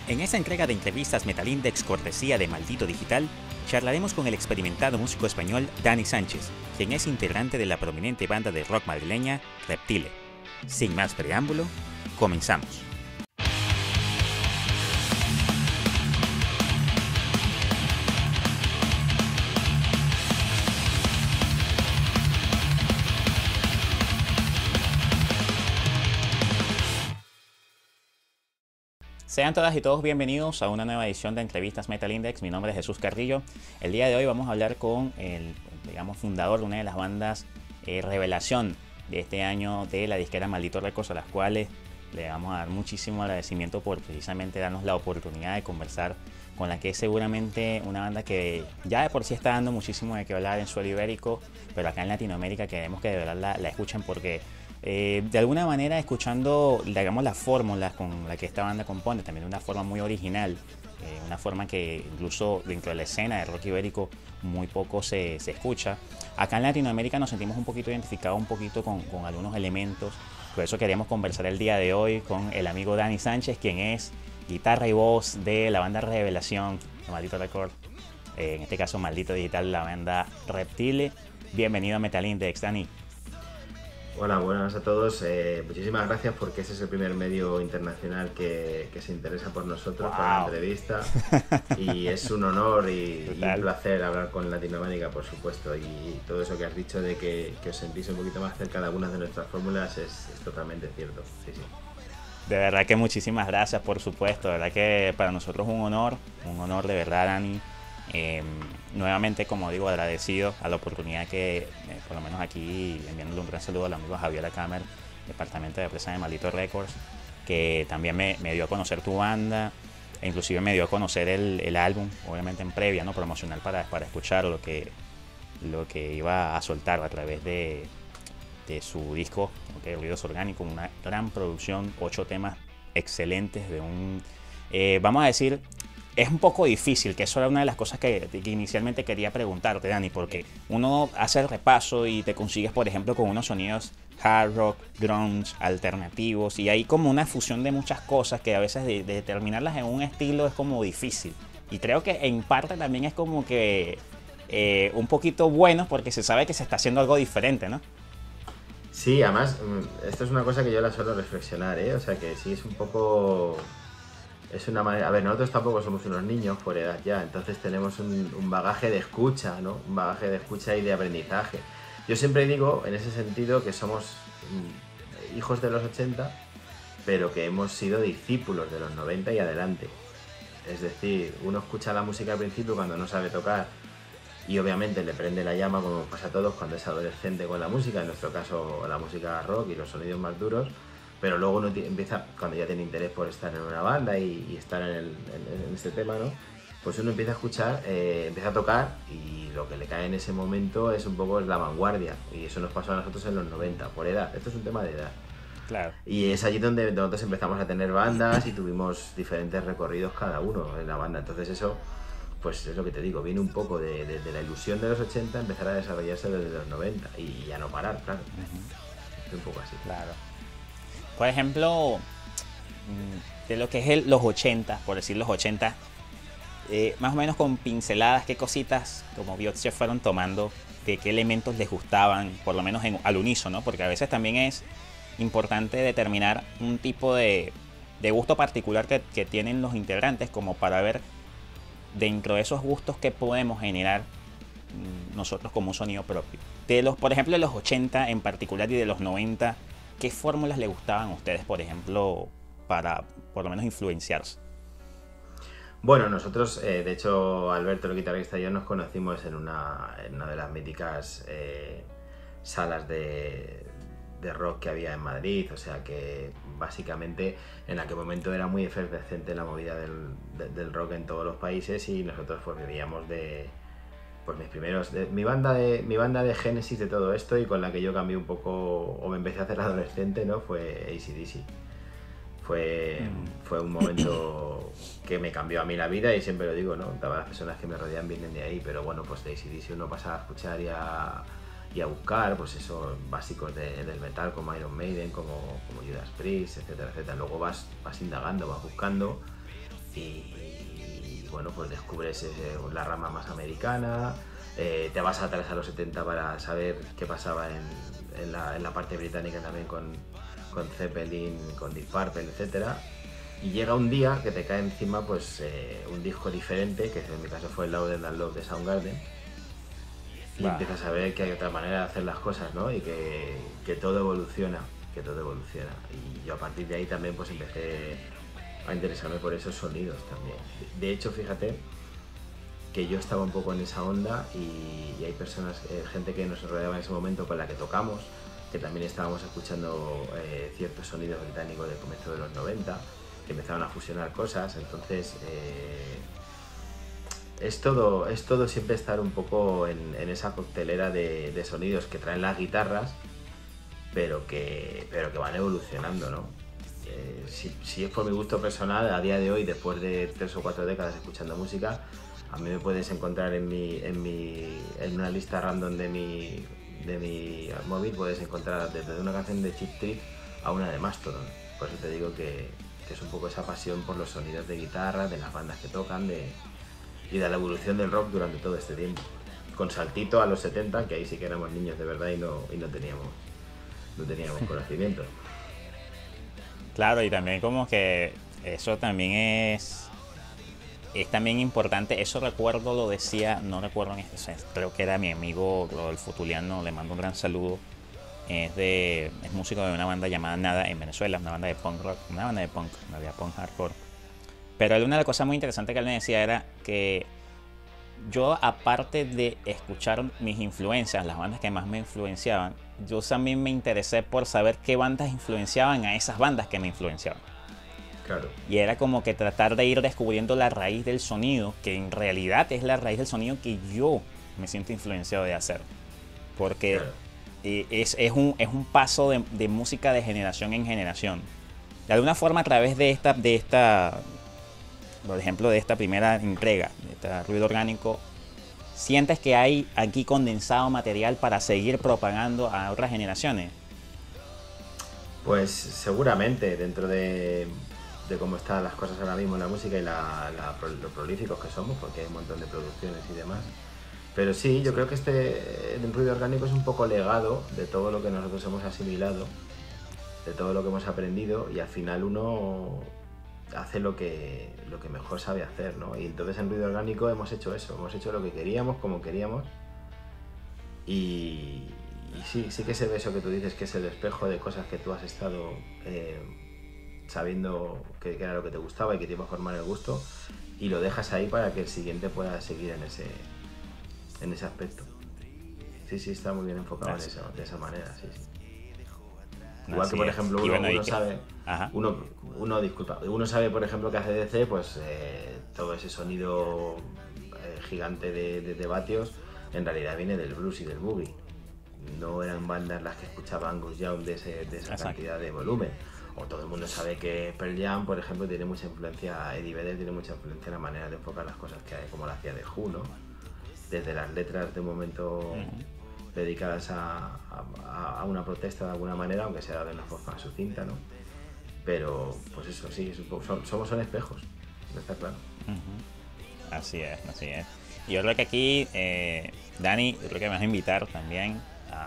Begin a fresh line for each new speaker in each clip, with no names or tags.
En esta entrega de entrevistas Metal Index cortesía de Maldito Digital, charlaremos con el experimentado músico español Dani Sánchez, quien es integrante de la prominente banda de rock madrileña Reptile. Sin más preámbulo, comenzamos. Sean todas y todos bienvenidos a una nueva edición de Entrevistas Metal Index. Mi nombre es Jesús Carrillo. El día de hoy vamos a hablar con el fundador de una de las bandas revelación de este año de la disquera Maldito Records, a las cuales le vamos a dar muchísimo agradecimiento por precisamente darnos la oportunidad de conversar con la que es seguramente una banda que ya de por sí está dando muchísimo de qué hablar en suelo ibérico, pero acá en Latinoamérica queremos que de verdad la escuchen porque de alguna manera escuchando, digamos, las fórmulas con la que esta banda compone, también de una forma muy original, una forma que incluso dentro de la escena de rock ibérico muy poco se escucha. Acá en Latinoamérica nos sentimos un poquito identificados con algunos elementos, por eso queremos conversar el día de hoy con el amigo Dani Sánchez, quien es guitarra y voz de la banda Revelación de Maldito Records, en este caso Maldito Digital, la banda Reptile. Bienvenido a Metal Index, Dani.
Hola, buenas a todos. Muchísimas gracias porque ese es el primer medio internacional que se interesa por nosotros, por la entrevista. Y es un honor y un placer hablar con Latinoamérica, por supuesto. Y todo eso que has dicho de que os sentís un poquito más cerca de algunas de nuestras fórmulas es totalmente cierto. Sí, sí.
De verdad que muchísimas gracias, por supuesto. De verdad que para nosotros es un honor de verdad, Dani. Nuevamente, como digo, agradecido a la oportunidad que, por lo menos aquí, enviándole un gran saludo al amigo Javier Acamer, departamento de prensa de Maldito Records, que también me dio a conocer tu banda, e inclusive me dio a conocer el álbum, obviamente en previa, ¿no? Promocional para escuchar lo que iba a soltar a través de su disco, Ruidos Orgánicos, una gran producción, 8 temas excelentes de un, vamos a decir, es un poco difícil, que eso era una de las cosas que inicialmente quería preguntarte, Dani, porque uno hace el repaso y te consigues, por ejemplo, con unos sonidos hard rock, grunge, alternativos, y hay como una fusión de muchas cosas que a veces de determinarlas en un estilo es como difícil. Y creo que en parte también es como que un poquito bueno porque se sabe que se está haciendo algo diferente, ¿no?
Sí, además, esto es una cosa que yo la suelo reflexionar, ¿eh? O sea que sí es un poco... Es una manera... A ver, nosotros tampoco somos unos niños por edad ya, entonces tenemos un bagaje de escucha, ¿no? Un bagaje de escucha y de aprendizaje. Yo siempre digo, en ese sentido, que somos hijos de los 80, pero que hemos sido discípulos de los 90 y adelante. Es decir, uno escucha la música al principio cuando no sabe tocar y obviamente le prende la llama, como pasa a todos cuando es adolescente con la música, en nuestro caso la música rock y los sonidos más duros. Pero luego uno empieza, cuando ya tiene interés por estar en una banda y estar en este tema, ¿no? Pues uno empieza a escuchar, empieza a tocar y lo que le cae en ese momento es un poco la vanguardia. Y eso nos pasó a nosotros en los 90, por edad. Esto es un tema de edad.
Claro.
Y es allí donde nosotros empezamos a tener bandas y tuvimos diferentes recorridos cada uno en la banda. Entonces eso, pues es lo que te digo, viene un poco de la ilusión de los 80, empezar a desarrollarse desde los 90 y ya no parar, claro. Es un poco así.
Claro. Por ejemplo, de lo que es los 80, por decir los 80, más o menos con pinceladas, qué cositas como se fueron tomando, de qué elementos les gustaban, por lo menos al unísono, ¿no? Porque a veces también es importante determinar un tipo de gusto particular que tienen los integrantes, como para ver dentro de esos gustos que podemos generar nosotros como un sonido propio. Por ejemplo, de los 80 en particular y de los 90, ¿qué fórmulas le gustaban a ustedes, por ejemplo, para por lo menos influenciarse?
Bueno, nosotros, de hecho, Alberto, el guitarrista y yo nos conocimos en una de las míticas salas de rock que había en Madrid, o sea que básicamente en aquel momento era muy efervescente la movida del rock en todos los países y nosotros pues vivíamos de... Pues mi banda de génesis de todo esto y con la que yo cambié un poco o me empecé a hacer adolescente, ¿no? Fue AC/DC. Fue un momento que me cambió a mí la vida y siempre lo digo, ¿no? Todas las personas que me rodean vienen de ahí, pero bueno, pues de AC/DC uno pasa a escuchar y a buscar, pues eso, básicos del metal como Iron Maiden, como Judas Priest, etcétera, etcétera. Luego vas indagando, vas buscando y bueno, pues descubres la rama más americana, te vas atrás a los 70 para saber qué pasaba en la parte británica también con Zeppelin, con Deep Purple, etcétera. Y llega un día que te cae encima pues un disco diferente, que en mi caso fue el Louder Than Love de Soundgarden, y empiezas a ver que hay otra manera de hacer las cosas, ¿no? Y que todo evoluciona, Y yo a partir de ahí también pues empecé a interesarme por esos sonidos también. De hecho, fíjate que yo estaba un poco en esa onda y hay personas, gente que nos rodeaba en ese momento con la que tocamos, que también estábamos escuchando ciertos sonidos británicos del comienzo de los 90, que empezaron a fusionar cosas, entonces es todo siempre estar un poco en esa coctelera de sonidos que traen las guitarras, pero que van evolucionando, ¿no? Si es por mi gusto personal, a día de hoy, después de 3 o 4 décadas escuchando música, a mí me puedes encontrar en una lista random de mi móvil, puedes encontrar desde una canción de Cheap Trick a una de Mastodon. Por eso te digo que es un poco esa pasión por los sonidos de guitarra, de las bandas que tocan y de la evolución del rock durante todo este tiempo. Con saltito a los 70, que ahí sí que éramos niños de verdad y no teníamos conocimiento.
Claro, y también como que eso también es también importante. Eso recuerdo, lo decía, no recuerdo, creo que era mi amigo Rodolfo Tuliano, le mando un gran saludo. Es músico de una banda llamada Nada en Venezuela, una banda de punk rock, una banda de punk, no había punk hardcore. Pero una de las cosas muy interesantes que él me decía era que yo, aparte de escuchar mis influencias, las bandas que más me influenciaban, yo también me interesé por saber qué bandas influenciaban a esas bandas que me influenciaban.
Claro.
Y era como que tratar de ir descubriendo la raíz del sonido, que en realidad es la raíz del sonido que yo me siento influenciado de hacer. Porque claro, es un paso de música de generación en generación. De alguna forma, a través de esta por ejemplo, de esta primera entrega, de este Ruido Orgánico, ¿sientes que hay aquí condensado material para seguir propagando a otras generaciones?
Pues seguramente, dentro de cómo están las cosas ahora mismo en la música y lo prolíficos que somos, porque hay un montón de producciones y demás. Pero sí, yo creo que el Ruido Orgánico es un poco legado de todo lo que nosotros hemos asimilado, de todo lo que hemos aprendido, y al final uno hace lo que mejor sabe hacer, ¿no? Y entonces en Ruido Orgánico hemos hecho eso, hemos hecho lo que queríamos, como queríamos, y sí que se ve eso que tú dices, que es el espejo de cosas que tú has estado sabiendo que era lo que te gustaba y que te iba a formar el gusto, y lo dejas ahí para que el siguiente pueda seguir en ese aspecto. Sí, está muy bien enfocado de esa manera, sí. Igual que, por ejemplo, uno sabe, por ejemplo, que ACDC, pues todo ese sonido gigante de vatios, en realidad viene del blues y del boogie. No eran bandas las que escuchaba Angus Young de esa cantidad de volumen. O todo el mundo sabe que Pearl Jam, por ejemplo, tiene mucha influencia, Eddie Vedder tiene mucha influencia en la manera de enfocar las cosas que hay, como la hacía The Who, ¿no? Desde las letras de un momento dedicadas a una protesta de alguna manera, aunque sea de una forma sucinta, ¿no? Pero pues eso sí, son espejos, está claro.
Así es. Y yo creo que aquí, Dani, yo creo que me vas a invitar también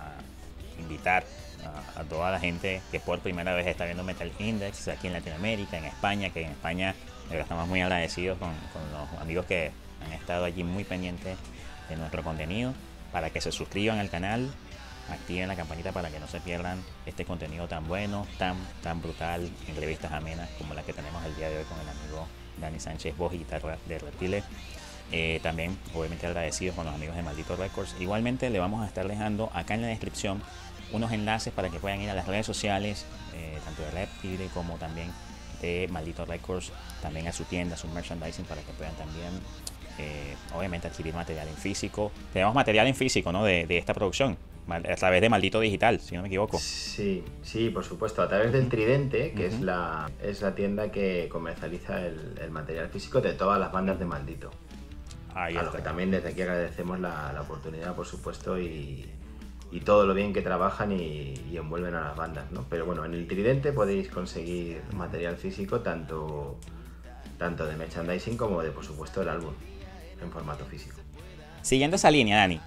a toda la gente que por primera vez está viendo Metal Index aquí en Latinoamérica, en España, que en España estamos muy agradecidos con los amigos que han estado allí muy pendientes de nuestro contenido, para que se suscriban al canal, activen la campanita para que no se pierdan este contenido tan bueno, tan brutal, entrevistas amenas como la que tenemos el día de hoy con el amigo Dani Sánchez, voz y guitarra de Reptiles. También obviamente agradecidos con los amigos de Maldito Records. Igualmente le vamos a estar dejando acá en la descripción unos enlaces para que puedan ir a las redes sociales, tanto de Reptile como también de Maldito Records, también a su tienda, a su merchandising, para que puedan también obviamente adquirir material en físico. Tenemos material en físico, ¿no? de esta producción a través de Maldito Digital, si no me equivoco.
Sí, por supuesto, a través del Tridente, que es la tienda que comercializa el material físico de todas las bandas de Maldito.
Ahí
a los que también desde aquí agradecemos la oportunidad, por supuesto, y todo lo bien que trabajan y envuelven a las bandas, ¿no? Pero bueno, en el Tridente podéis conseguir material físico, tanto tanto de merchandising como de, por supuesto, el álbum en formato físico.
Siguiendo esa línea, Dani,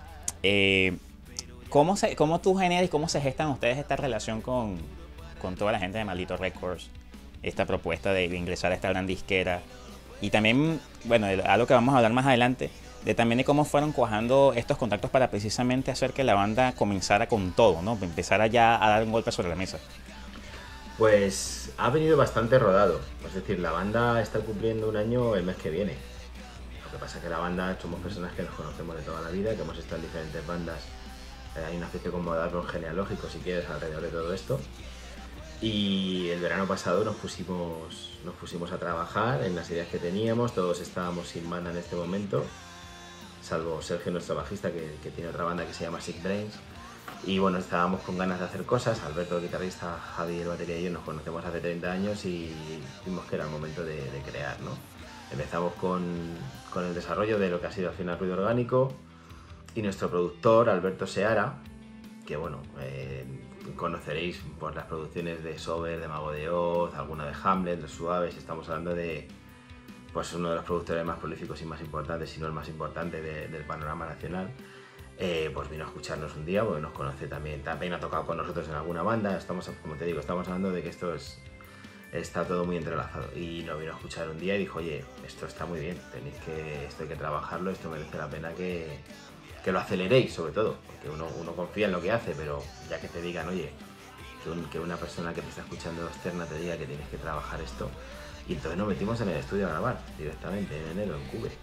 ¿cómo tú generas y cómo se gestan ustedes esta relación con toda la gente de Maldito Records? Esta propuesta de ingresar a esta gran disquera. Y también, bueno, algo que vamos a hablar más adelante, también de cómo fueron cuajando estos contactos para precisamente hacer que la banda comenzara con todo, ¿no? Empezara ya a dar un golpe sobre la mesa.
Pues ha venido bastante rodado. Es decir, la banda está cumpliendo un año el mes que viene. Lo que pasa es que la banda somos personas que nos conocemos de toda la vida, que hemos estado en diferentes bandas. Hay una especie como de árbol genealógico, si quieres, alrededor de todo esto. Y el verano pasado nos pusimos a trabajar en las ideas que teníamos. Todos estábamos sin banda en este momento, salvo Sergio, nuestro bajista, que tiene otra banda que se llama Sick Brains. Y bueno, estábamos con ganas de hacer cosas. Alberto, el guitarrista, Javi, el batería y yo nos conocemos hace 30 años y vimos que era el momento de crear, ¿no? Empezamos con el desarrollo de lo que ha sido al final Ruido Orgánico, y nuestro productor, Alberto Seara, que bueno, conoceréis por las producciones de Sober, de Mago de Oz, alguna de Hamlet, Los Suaves. Estamos hablando de pues uno de los productores más prolíficos y más importantes, si no el más importante del panorama nacional. Pues vino a escucharnos un día, porque nos conoce también ha tocado con nosotros en alguna banda. Estamos, como te digo, estamos hablando de que esto está todo muy entrelazado, y nos vino a escuchar un día y dijo: oye, esto está muy bien, esto hay que trabajarlo, esto merece la pena que lo aceleréis, sobre todo, porque uno confía en lo que hace, pero ya que te digan, oye, que una persona que te está escuchando externa te diga que tienes que trabajar esto. Y entonces nos metimos en el estudio a grabar directamente en enero en Cube.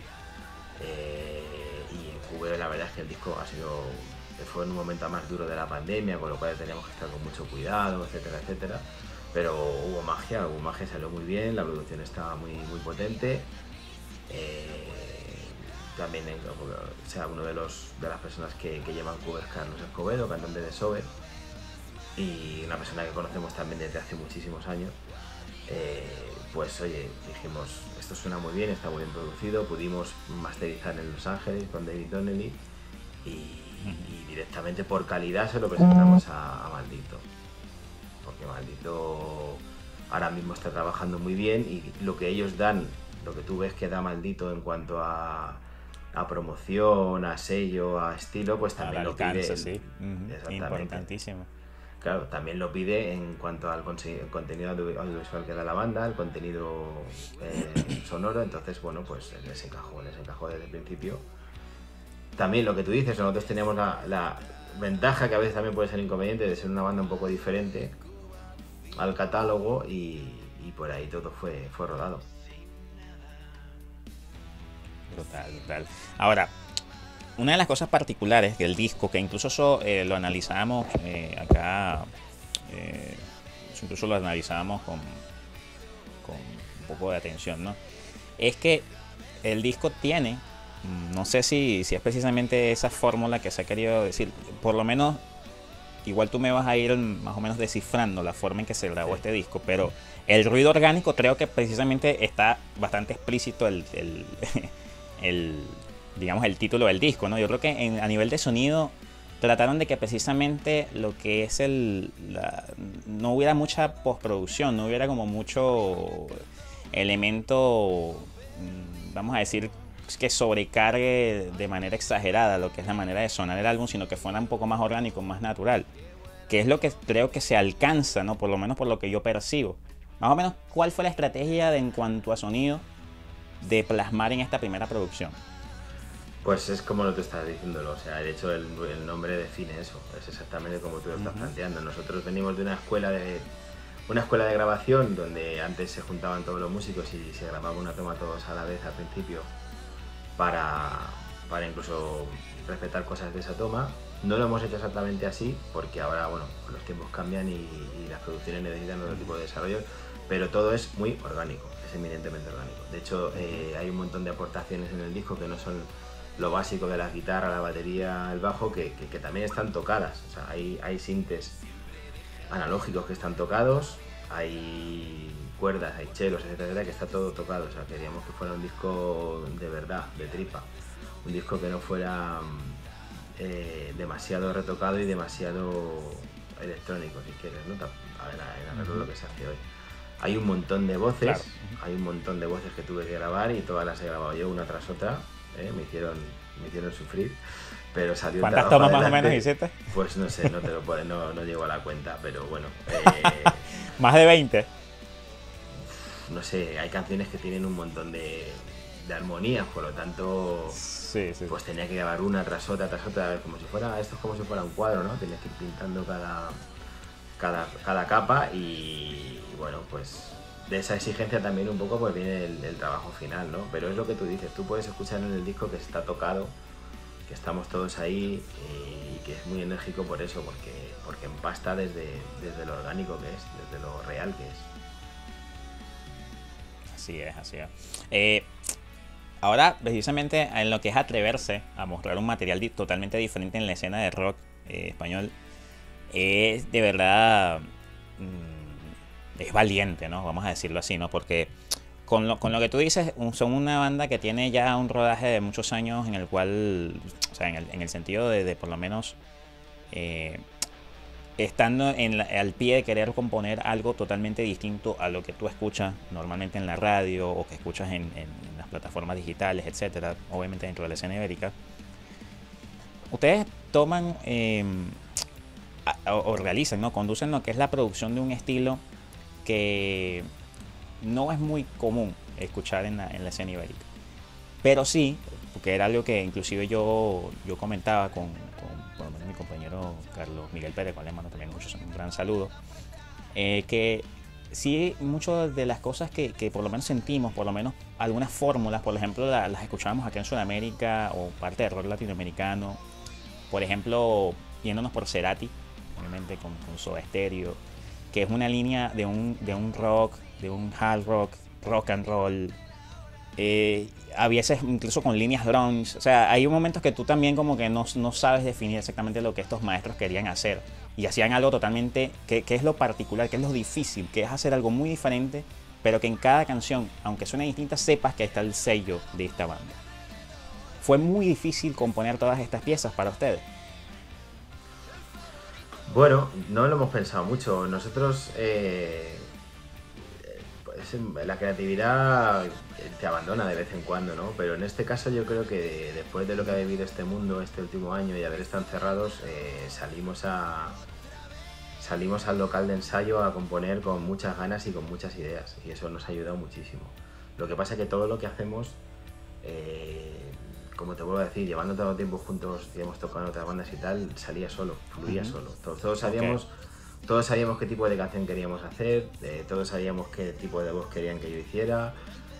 Y en Cube la verdad es que el disco fue en un momento más duro de la pandemia, con lo cual teníamos que estar con mucho cuidado, etcétera, etcétera. Pero hubo magia, salió muy bien, la producción estaba muy, muy potente. También, o sea, uno de las personas que llevan Cube es Carlos Escobedo, cantante de Sober, y una persona que conocemos también desde hace muchísimos años. Pues oye, dijimos, esto suena muy bien, está muy bien producido. Pudimos masterizar en Los Ángeles con David Donnelly y directamente por calidad se lo presentamos a Maldito, porque Maldito ahora mismo está trabajando muy bien, y lo que ellos dan, lo que tú ves que da Maldito en cuanto a promoción, a sello, a estilo, pues también lo pide.
Sí. Importantísimo.
Claro, también lo pide en cuanto al contenido audiovisual que da la banda, el contenido sonoro. Entonces, bueno, pues les encajó desde el principio. También lo que tú dices, nosotros teníamos la ventaja, que a veces también puede ser inconveniente, de ser una banda un poco diferente al catálogo, y por ahí todo fue rodado.
Brutal. Ahora, una de las cosas particulares del disco, que incluso eso lo analizábamos acá, incluso lo analizábamos con un poco de atención, ¿no? Es que el disco tiene, no sé si es precisamente esa fórmula que se ha querido decir, por lo menos, igual tú me vas a ir más o menos descifrando la forma en que se grabó este disco, pero el ruido orgánico creo que precisamente está bastante explícito digamos, el título del disco, ¿no? Yo creo que a nivel de sonido trataron de que precisamente lo que es no hubiera mucha postproducción, no hubiera como mucho elemento, vamos a decir, que sobrecargue de manera exagerada lo que es la manera de sonar el álbum, sino que fuera un poco más orgánico, más natural, que es lo que creo que se alcanza, ¿no? Por lo menos por lo que yo percibo. Más o menos, ¿cuál fue la estrategia en cuanto a sonido de plasmar en esta primera producción?
Pues es como lo que estás diciéndolo, o sea, de hecho el nombre define eso, es exactamente como tú lo estás planteando. Nosotros venimos de una escuela de grabación donde antes se juntaban todos los músicos y se grababa una toma todos a la vez al principio para incluso respetar cosas de esa toma. No lo hemos hecho exactamente así, porque ahora, bueno, los tiempos cambian y las producciones necesitan otro tipo de desarrollo, pero todo es muy orgánico, es eminentemente orgánico. De hecho, hay un montón de aportaciones en el disco que no son lo básico de la guitarra, la batería, el bajo, que también están tocadas. O sea, hay sintes analógicos que están tocados, hay cuerdas, hay chelos, etcétera, que está todo tocado. O sea, queríamos que fuera un disco de verdad, de tripa. Un disco que no fuera demasiado retocado y demasiado electrónico, si quieres, ¿no? A ver, en arreglo lo que se hace hoy. Hay un montón de
Claro.
voces, hay un montón de voces que tuve que grabar y todas las he grabado yo una tras otra, ¿eh? Me hicieron sufrir, pero salió el
¿Cuántas
trabajo
tomas más o menos
adelante.
hiciste?
Pues no sé, no te lo puedo, no llego a la cuenta, pero bueno,
Más de 20.
no sé, hay canciones que tienen un montón de armonías, por lo tanto,
Sí, sí.
pues tenía que grabar una tras otra, como si fuera, esto es como si fuera un cuadro, ¿no? Tenías que ir pintando cada capa y bueno, pues de esa exigencia también un poco pues viene el trabajo final, ¿no? Pero es lo que tú dices, tú puedes escuchar en el disco que está tocado, que estamos todos ahí y que es muy enérgico por eso, porque empasta desde lo orgánico que es, desde lo real que es.
Así es, así es. Ahora, precisamente en lo que es atreverse a mostrar un material totalmente diferente en la escena de rock español, es de verdad, es valiente, ¿no? Vamos a decirlo así, ¿no? Porque con lo que tú dices, son una banda que tiene ya un rodaje de muchos años en el cual, o sea, en el sentido de por lo menos eh, estando al pie de querer componer algo totalmente distinto a lo que tú escuchas normalmente en la radio o que escuchas en las plataformas digitales, etcétera, obviamente dentro de la escena ibérica, ustedes toman o realizan, ¿no? Conducen lo que es la producción de un estilo que no es muy común escuchar en la escena ibérica. Pero sí, porque era algo que inclusive yo comentaba con por lo menos mi compañero Carlos Miguel Pérez, con el mando también un gran saludo, que sí, muchas de las cosas que por lo menos sentimos, por lo menos algunas fórmulas, por ejemplo, las escuchábamos aquí en Sudamérica o parte de rock latinoamericano, por ejemplo, yéndonos por Cerati, obviamente con Soda Stereo, que es una línea de un rock, de un hard rock, rock and roll, a veces incluso con líneas grunge. O sea, hay momentos que tú también como que no sabes definir exactamente lo que estos maestros querían hacer. Y hacían algo totalmente, que es lo particular, que es lo difícil, que es hacer algo muy diferente, pero que en cada canción, aunque suene distinta, sepas que está el sello de esta banda. Fue muy difícil componer todas estas piezas para ustedes.
Bueno, no lo hemos pensado mucho. Nosotros, pues, la creatividad te abandona de vez en cuando, ¿no? Pero en este caso yo creo que después de lo que ha vivido este mundo este último año y haber estado encerrados, salimos al local de ensayo a componer con muchas ganas y con muchas ideas. Y eso nos ha ayudado muchísimo. Lo que pasa es que todo lo que hacemos, como te vuelvo a decir, llevando todo el tiempo juntos y hemos tocado en otras bandas y tal, salía solo, fluía solo. Todos sabíamos qué tipo de canción queríamos hacer, todos sabíamos qué tipo de voz querían que yo hiciera.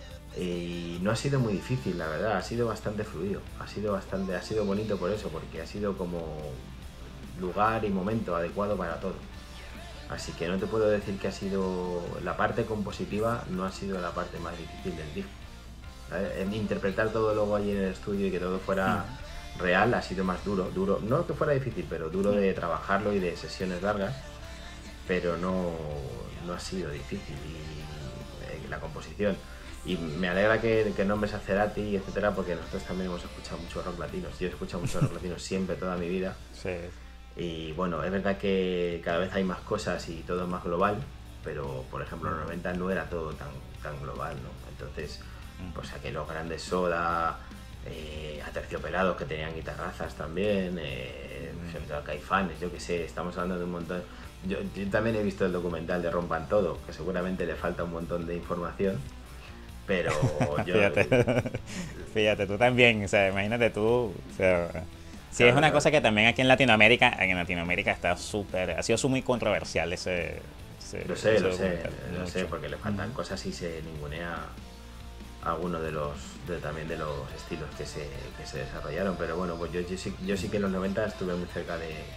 Y no ha sido muy difícil, la verdad, ha sido bastante fluido, ha sido bonito por eso, porque ha sido como lugar y momento adecuado para todo. Así que no te puedo decir que ha sido la parte compositiva, no ha sido la parte más difícil del disco. En interpretar todo luego allí en el estudio y que todo fuera real ha sido más duro, no que fuera difícil, pero duro de trabajarlo y de sesiones largas, pero no ha sido difícil y la composición. Y me alegra que nombres a Cerati, etcétera, porque nosotros también hemos escuchado mucho rock latino. Yo he escuchado mucho rock latino siempre, toda mi vida.
Sí.
Y bueno, es verdad que cada vez hay más cosas y todo es más global, pero por ejemplo en los 90 no era todo tan global, ¿no? Entonces, pues aquí los grandes Soda, Aterciopelados que tenían guitarrazas también, Caifanes, yo que sé, estamos hablando de un montón. Yo también he visto el documental de Rompan Todo, que seguramente le falta un montón de información, pero yo...
Fíjate, tú también, o sea, imagínate tú, o sea, sí, es
Claro,
una
claro.
cosa que también aquí en Latinoamérica está súper, ha sido muy controversial ese
Lo sé,
documental,
lo sé,
mucho.
porque le faltan cosas y se ningunea algunos también de los estilos que se desarrollaron, pero bueno, pues yo sí que en los 90 estuve muy cerca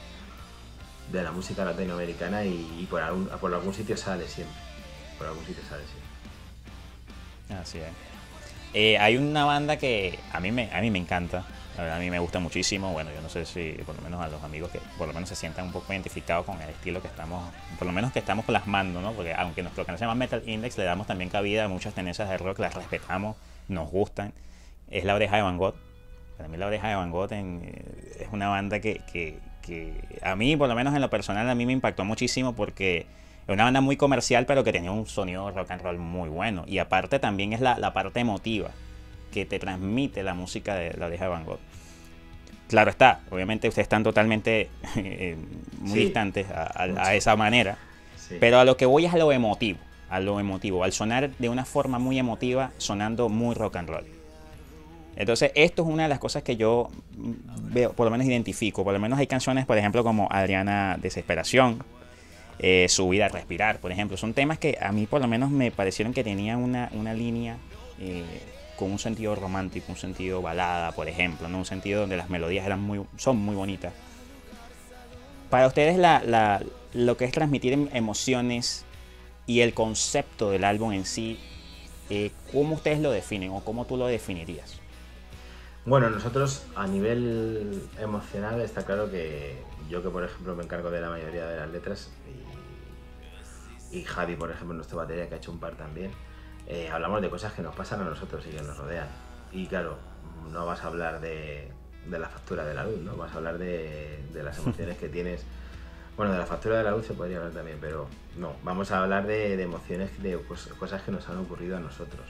de la música latinoamericana y por algún sitio sale siempre, por algún sitio sale siempre.
Así es. Hay una banda que a mí me encanta, la verdad a mí me gusta muchísimo. Bueno, yo no sé si por lo menos a los amigos que por lo menos se sientan un poco identificados con el estilo que estamos, por lo menos que estamos plasmando, ¿no? Porque aunque nuestro canal se llama Metal Index, le damos también cabida a muchas tendencias de rock, las respetamos, nos gustan. Es La Oreja de Van Gogh. Para mí La Oreja de Van Gogh es una banda que a mí, por lo menos en lo personal, a mí me impactó muchísimo porque Es una banda muy comercial, pero que tenía un sonido rock and roll muy bueno. Y aparte también es la parte emotiva que te transmite la música de La Oreja de Van Gogh. Claro está, obviamente ustedes están totalmente muy
Sí,
distantes a
mucho.
esa manera,
Sí.
pero a lo que voy es a lo emotivo, al sonar de una forma muy emotiva, sonando muy rock and roll. Entonces, esto es una de las cosas que yo veo, por lo menos identifico. Por lo menos hay canciones, por ejemplo, como Adriana Desesperación, Subir a Respirar, por ejemplo. Son temas que a mí, por lo menos, me parecieron que tenían una línea eh, con un sentido romántico, un sentido balada, por ejemplo, ¿no? Un sentido donde las melodías son muy bonitas. Para ustedes, lo que es transmitir emociones y el concepto del álbum en sí, ¿cómo ustedes lo definen o cómo tú lo definirías?
Bueno, nosotros a nivel emocional está claro que yo que por ejemplo me encargo de la mayoría de las letras y Javi por ejemplo nuestra batería que ha hecho un par también, hablamos de cosas que nos pasan a nosotros y que nos rodean. Y claro, no vas a hablar de la factura de la luz, ¿no? Vas a hablar de las emociones que tienes. Bueno, de la factura de la luz se podría hablar también, pero no, vamos a hablar de emociones, de cosas que nos han ocurrido a nosotros,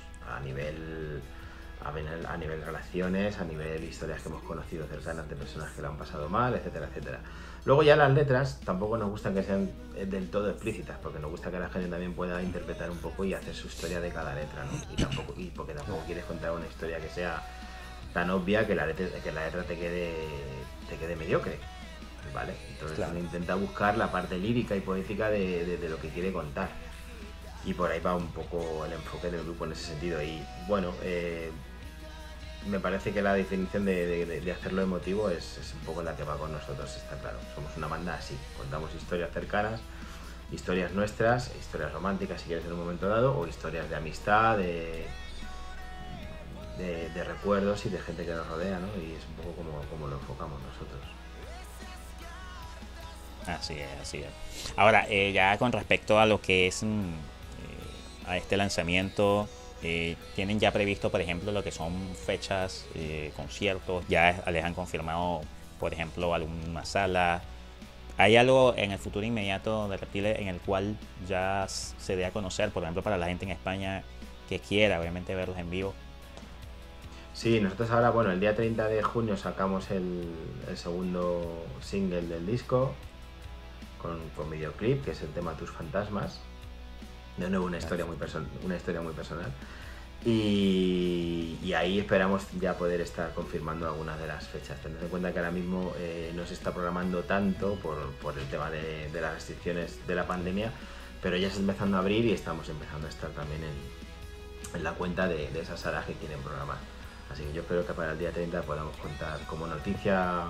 a nivel relaciones, a nivel historias que hemos conocido cercanas de personas que lo han pasado mal, etcétera, etcétera. Luego ya las letras tampoco nos gustan que sean del todo explícitas, porque nos gusta que la gente también pueda interpretar un poco y hacer su historia de cada letra, ¿no? Y porque tampoco quieres contar una historia que sea tan obvia que la letra te quede mediocre. ¿Vale? Entonces
Claro.
uno intenta buscar la parte lírica y poética de lo que quiere contar. Y por ahí va un poco el enfoque del grupo en ese sentido. Y bueno, me parece que la definición de hacerlo emotivo es un poco la que va con nosotros, está claro. Somos una banda así, contamos historias cercanas, historias nuestras, historias románticas si quieres en un momento dado, o historias de amistad, de recuerdos y de gente que nos rodea, ¿no? Y es un poco como lo enfocamos nosotros.
Así es, así es. Ahora, ya con respecto a lo que es a este lanzamiento, ¿tienen ya previsto, por ejemplo, lo que son fechas, conciertos? ¿Ya les han confirmado, por ejemplo, alguna sala? ¿Hay algo en el futuro inmediato de Reptile en el cual ya se dé a conocer, por ejemplo, para la gente en España que quiera, obviamente, verlos en vivo?
Sí, nosotros ahora, bueno, el día 30 de junio sacamos el segundo single del disco con videoclip, que es el tema Tus Fantasmas. De nuevo una historia muy personal. Y ahí esperamos ya poder estar confirmando algunas de las fechas. Tened en cuenta que ahora mismo no se está programando tanto por el tema de las restricciones de la pandemia, pero ya se está empezando a abrir y estamos empezando a estar también en la cuenta de esas salas que quieren programar. Así que yo espero que para el día 30 podamos contar como noticia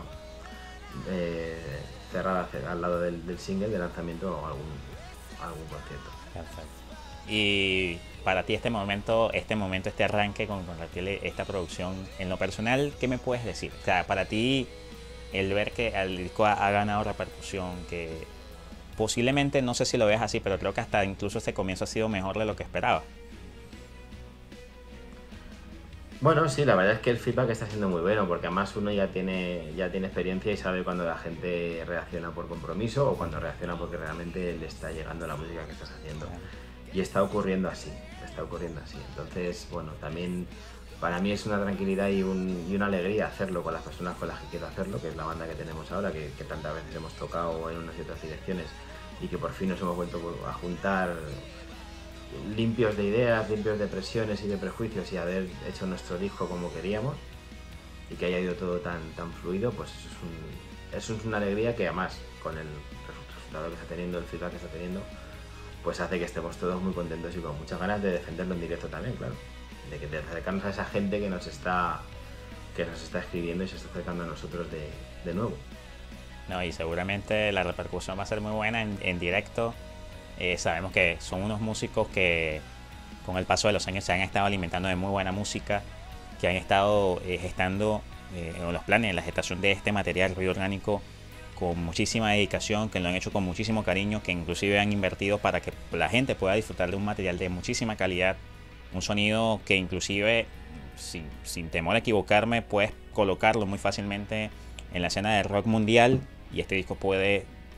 cerrada al lado del single de lanzamiento o algún concierto.
Perfecto. Y para ti este arranque con Reptile, esta producción, en lo personal, ¿qué me puedes decir? O sea, para ti, el ver que el disco ha ganado repercusión, que posiblemente, no sé si lo ves así, pero creo que hasta incluso este comienzo ha sido mejor de lo que esperaba.
Bueno, sí, la verdad es que el feedback está siendo muy bueno, porque además uno ya tiene experiencia y sabe cuando la gente reacciona por compromiso o cuando reacciona porque realmente le está llegando la música que estás haciendo. Y está ocurriendo así, está ocurriendo así. Entonces, bueno, también para mí es una tranquilidad y una alegría hacerlo con las personas con las que quiero hacerlo, que es la banda que tenemos ahora, que tantas veces hemos tocado en unas y otras direcciones y que por fin nos hemos vuelto a juntar limpios de ideas, limpios de presiones y de prejuicios y haber hecho nuestro disco como queríamos y que haya ido todo tan fluido, pues eso es una alegría que además con el resultado que está teniendo, el feedback que está teniendo, pues hace que estemos todos muy contentos y con muchas ganas de defenderlo en directo también, claro, de acercarnos a esa gente que nos está escribiendo y se está acercando a nosotros de nuevo.
No, y seguramente la repercusión va a ser muy buena en directo. Sabemos que son unos músicos que con el paso de los años se han estado alimentando de muy buena música, que han estado gestando en los planes, en la gestación de este material Ruido Orgánico con muchísima dedicación, que lo han hecho con muchísimo cariño, que inclusive han invertido para que la gente pueda disfrutar de un material de muchísima calidad, un sonido que inclusive, sin temor a equivocarme, puedes colocarlo muy fácilmente en la escena del rock mundial y este disco puede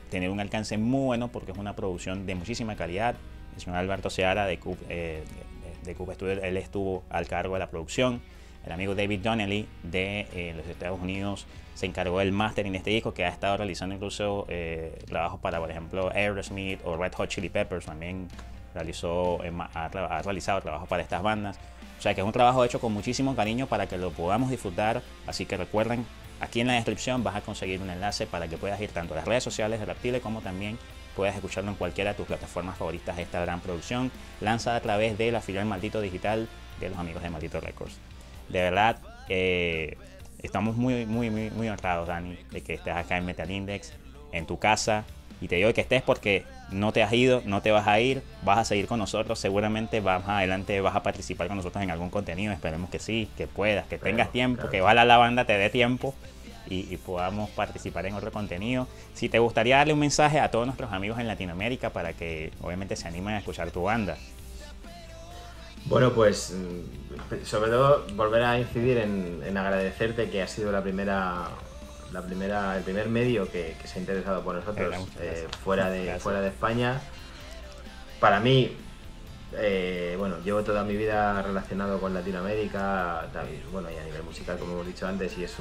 tener un alcance muy bueno porque es una producción de muchísima calidad. El señor Alberto Seara de Cube Studio, él estuvo al cargo de la producción. El amigo David Donnelly de los Estados Unidos se encargó del mastering de este disco, que ha estado realizando incluso trabajos para, por ejemplo, Aerosmith o Red Hot Chili Peppers. También ha realizado trabajos para estas bandas. O sea que es un trabajo hecho con muchísimo cariño para que lo podamos disfrutar. Así que recuerden, aquí en la descripción vas a conseguir un enlace para que puedas ir tanto a las redes sociales de Reptile como también puedas escucharlo en cualquiera de tus plataformas favoritas de esta gran producción, lanzada a través de la filial Maldito Digital de los amigos de Maldito Records. De verdad, estamos muy honrados, Dani, de que estés acá en Metal Index, en tu casa. Y te digo que estés porque no te has ido, no te vas a ir, vas a seguir con nosotros. Seguramente más adelante vas a participar con nosotros en algún contenido. Esperemos que sí, que puedas, que tengas tiempo, claro, que ojalá la banda te dé tiempo y podamos participar en otro contenido. Si te gustaría darle un mensaje a todos nuestros amigos en Latinoamérica para que obviamente se animen a escuchar tu banda.
Bueno, pues sobre todo volver a incidir en agradecerte que ha sido el primer medio que se ha interesado por nosotros fuera de España. Para mí, bueno, llevo toda mi vida relacionado con Latinoamérica, bueno, y a nivel musical, como hemos dicho antes, y es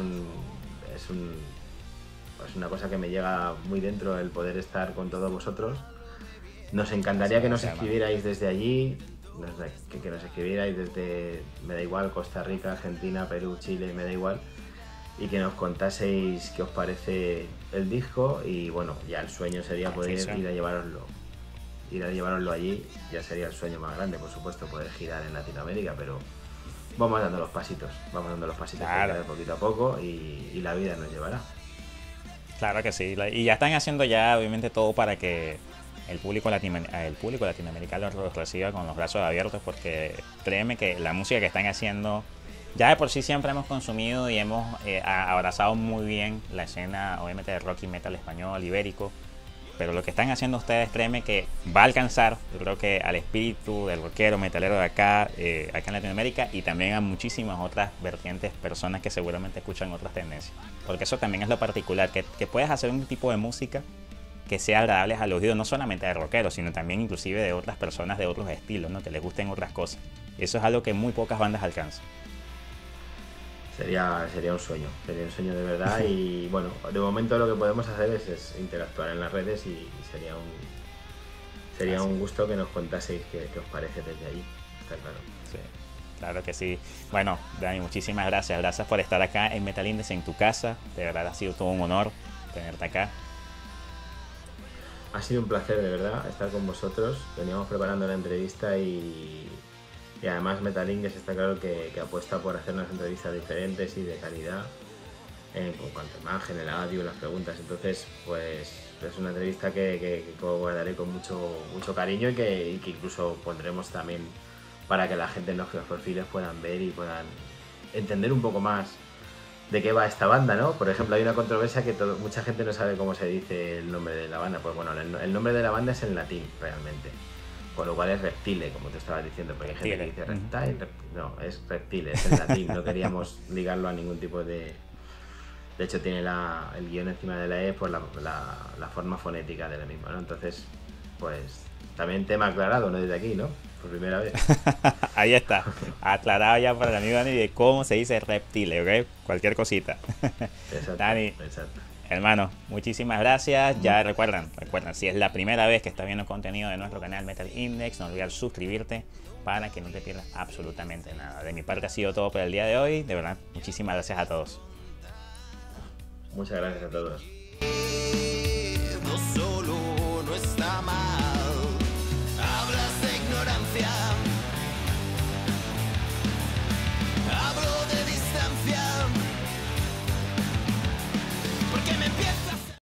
una cosa que me llega muy dentro el poder estar con todos vosotros. Nos encantaría que nos escribierais desde allí, que nos escribierais desde, me da igual, Costa Rica, Argentina, Perú, Chile, me da igual, y que nos contaseis qué os parece el disco. Y bueno, ya el sueño sería poder ir a llevaroslo allí. Ya sería el sueño más grande, por supuesto, poder girar en Latinoamérica, pero vamos dando los pasitos claro, poquito a poco, y la vida nos llevará.
Claro que sí, y ya están haciendo ya obviamente todo para que el público latinoamericano los reciba con los brazos abiertos, porque créeme que la música que están haciendo, ya de por sí siempre hemos consumido y hemos abrazado muy bien la escena, obviamente, de rock y metal español, ibérico, pero lo que están haciendo ustedes, créeme que va a alcanzar, yo creo que al espíritu del rockero, metalero de acá en Latinoamérica, y también a muchísimas otras vertientes, personas que seguramente escuchan otras tendencias, porque eso también es lo particular, que puedes hacer un tipo de música que sea agradable al oído, no solamente de rockeros, sino también inclusive de otras personas de otros estilos, ¿no? Que les gusten otras cosas. Eso es algo que muy pocas bandas alcanzan.
Sería un sueño de verdad. Y bueno, de momento lo que podemos hacer es interactuar en las redes, y sería un gusto que nos contaseis qué os parece desde allí, está claro.
Sí, claro que sí. Bueno, Dani, muchísimas gracias. Gracias por estar acá en Metal Index, en tu casa. De verdad ha sido todo un honor tenerte acá.
Ha sido un placer, de verdad, estar con vosotros. Veníamos preparando la entrevista y además Metal Index está claro que apuesta por hacer unas entrevistas diferentes y de calidad en cuanto a imagen, el audio, las preguntas. Entonces, pues es una entrevista que guardaré con mucho cariño, y que incluso pondremos también para que la gente en los perfiles puedan ver y puedan entender un poco más de qué va esta banda, ¿no? Por ejemplo, hay una controversia que mucha gente no sabe cómo se dice el nombre de la banda. Pues bueno, el nombre de la banda es en latín, realmente. Con lo cual es Reptile, como te estabas diciendo, porque hay gente que dice Reptile. No, es Reptile, es en latín. No queríamos ligarlo a ningún tipo de... De hecho, tiene el guión encima de la E por la forma fonética de la misma, ¿no? Entonces, pues también tema aclarado, ¿no? Desde aquí, ¿no? Por primera vez.
Ahí está, aclarado ya para el amigo Dani de cómo se dice Reptile, ¿ok? Cualquier cosita.
Exacto,
Dani,
exacto.
Hermano, muchísimas gracias. Ya recuerdan, si es la primera vez que estás viendo contenido de nuestro canal Metal Index, no olvides suscribirte para que no te pierdas absolutamente nada. De mi parte ha sido todo por el día de hoy. De verdad, muchísimas gracias a todos.
Muchas gracias a todos.